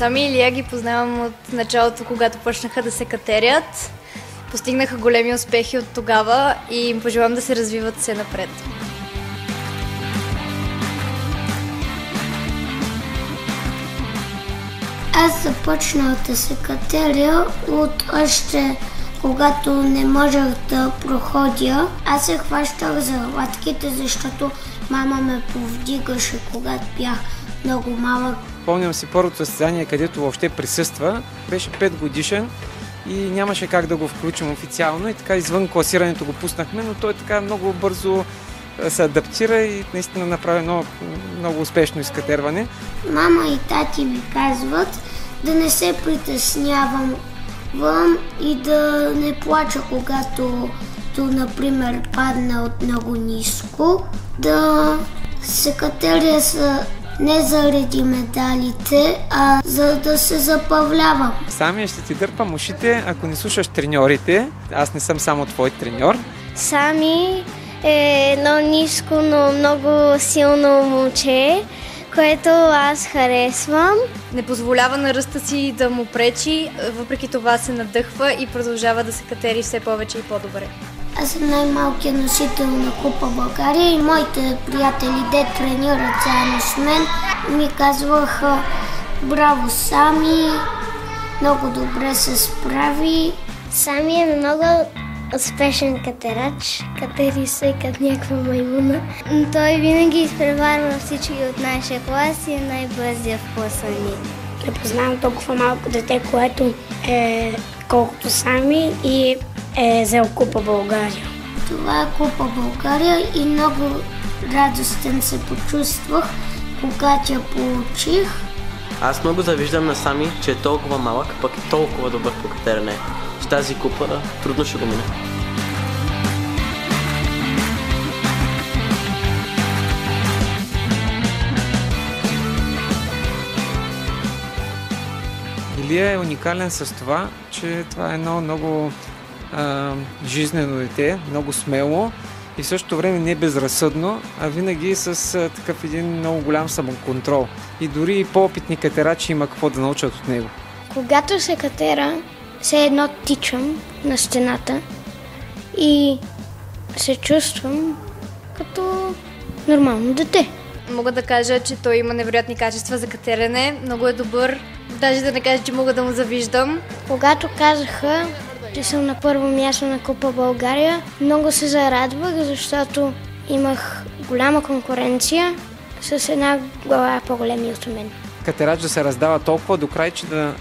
Сами и Илия ги познавам от началото, когато почнаха да се катерят. Постигнаха големи успехи от тогава и им пожелавам да се развиват все напред. Аз започнах да се катеря от още когато не можех да проходя. Аз се хващах за латките, защото мама ме повдигаше, когато бях много малък. Помням си първото състезание, където въобще присъства. Беше 5 годишен и нямаше как да го включим официално и така извън класирането го пуснахме, но той така много бързо се адаптира и наистина направи много успешно изкатерване. Мама и тати ми казват да не се притеснявам и да не плача, когато например, падна от много ниско. Да се катеря не заради медалите, а за да се забавлявам. Сами ще ти дърпам ушите, ако не слушаш треньорите. Аз не съм само твой треньор. Сами е едно ниско, но много силно момче, което аз харесвам. Не позволява на ръста си да му пречи, въпреки това се надъхва и продължава да се катери все повече и по-добре. Аз съм най-малкият носител на Купа България и моите приятели, де тренират заедно с мен, ми казваха: браво, Сами, много добре се справи. Сами е много успешен катерач, катери се като някаква маймуна. Той винаги изпреварва всички от нашия клас и е най-бързия в класа ни. Не познавам толкова малко дете, което е колкото Сами и е взел Купа България. Това е Купа България и много радостен се почувствах, когато я получих. Аз много завиждам на Сами, че е толкова малък, пък е толкова добър по катерене. С тази купа трудно ще го мине. Илия е уникален с това, че това е едно много жизнено дете, много смело и в същото време не безразсъдно, а винаги с такъв един много голям самоконтрол. И дори и по-опитни катерачи има какво да научат от него. Когато се катера, все едно тичам на стената и се чувствам като нормално дете. Мога да кажа, че той има невероятни качества за катерене, много е добър, даже да не кажа, че мога да му завиждам. Когато казаха, че съм на първо място на Купа България, много се зарадвах, защото имах голяма конкуренция с една глава по-големи от мен. Катерач да се раздава толкова до край, че да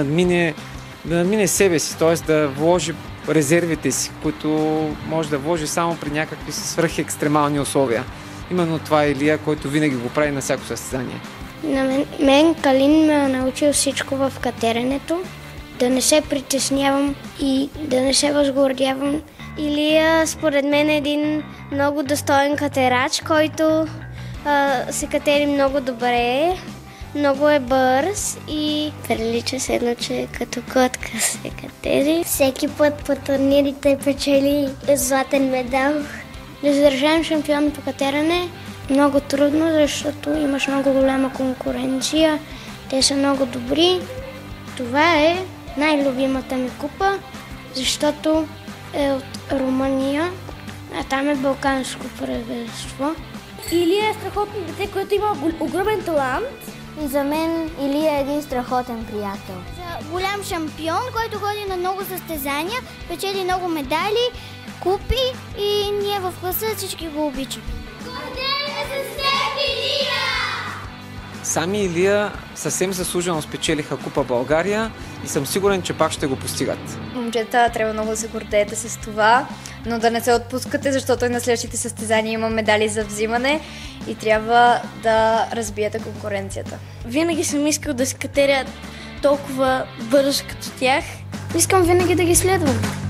надмине себе си, т.е. да вложи резервите си, които може да вложи само при някакви свръхекстремални условия. Именно това е Илия, който винаги го прави на всяко състезание. На мен Калин ме е научил всичко в катеренето, да не се притеснявам и да не се възгордявам. Илия според мен е един много достоен катерач, който се катери много добре, много е бърз и прилича се едно, че като котка се катери. Всеки път по турнирите печели златен медал. Да задържам шампион по катерене много трудно, защото имаш много голяма конкуренция. Те са много добри. Това е най-любимата ми купа, защото е от Румъния, а там е балканско първенство. Илия е страхотно дете, което има огромен талант. И за мен Илия е един страхотен приятел. Голям шампион, който ходи на много състезания, печели много медали, купи и ние в класа всички го обичаме. Гордеем се с теб, Илия! Сами и Илия съвсем заслужено спечелиха Купа България и съм сигурен, че пак ще го постигат. Момчета, трябва много да се гордеете с това, но да не се отпускате, защото и на следващите състезания има медали за взимане и трябва да разбиете конкуренцията. Винаги съм искал да се катеря толкова бързо като тях. Искам винаги да ги следвам.